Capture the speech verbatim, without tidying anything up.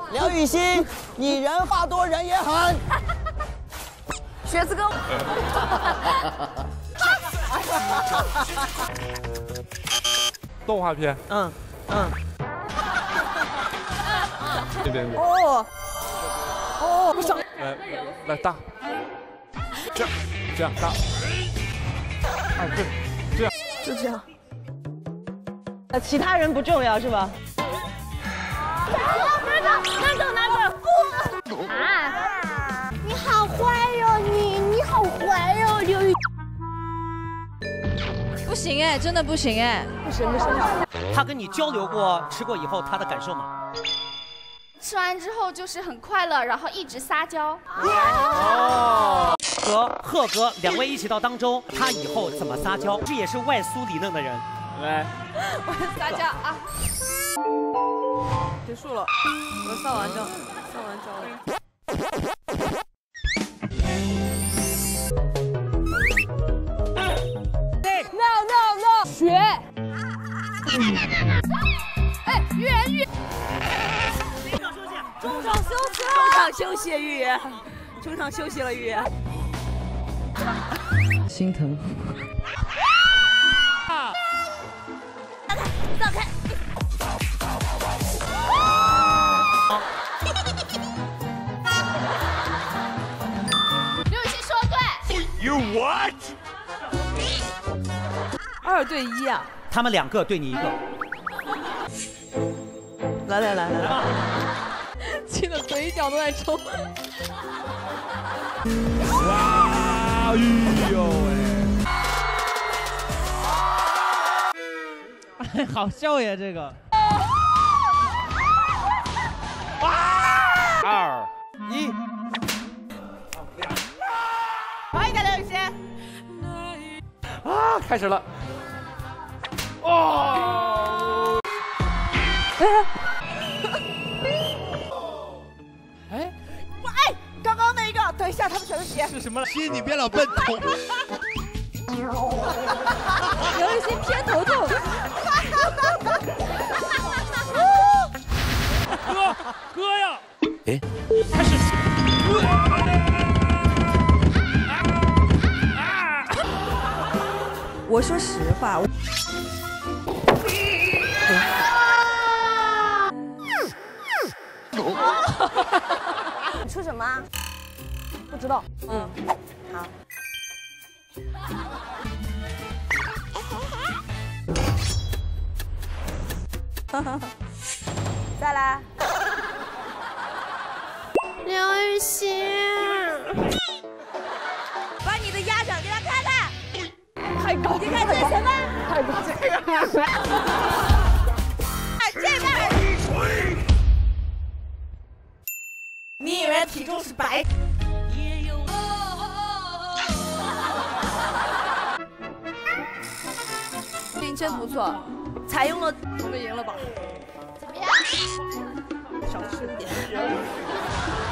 刘雨欣，你人话多，人也狠。 学子哥。 动画片。 嗯嗯。 这边。 哦。哦，不想。 来来大。这样这样大。哎对，这样。 就这样。呃，其他人不重要是吧？ 拿走拿走拿走！不啊！你好坏哟，你你好坏哟，刘雨。 不行哎，真的不行哎， 不行不行。 他跟你交流过吃过以后他的感受吗？ 吃完之后就是很快乐，然后一直撒娇。 哦。和贺哥两位一起到当中，他以后怎么撒娇？这也是外酥里嫩的人。来， 我撒娇啊！ 结束了，我撒完娇，撒完娇了。No no no！ 学。 哎，预言预。 中场休息了。中场休息，预言。中场休息了，预言。 心疼。 啊！放开！刘雨欣说对。 You what？ 二对一啊！ 他们两个对你一个。 来来来来来， 气得嘴角都在抽。 哇！哎呦喂！好笑呀，这个。 二一， 好一点，刘雨欣。 啊，开始了。哦。 哎，哎，刚刚那一个，等一下，他们全是血。 是什么？心，你别老笨头。 刘雨欣偏头痛。 哥哥呀！ 哎， 开始。 我说实话，我。你出什么？不知道。嗯，好。再来。 刘雨欣， 把你的鸭掌给他看看。 太高，你看这是什么？ 太高，这个。 这边。 你以为体重是白？你真不错，采用了，我们赢了吧？ 怎么样？ 少吃点。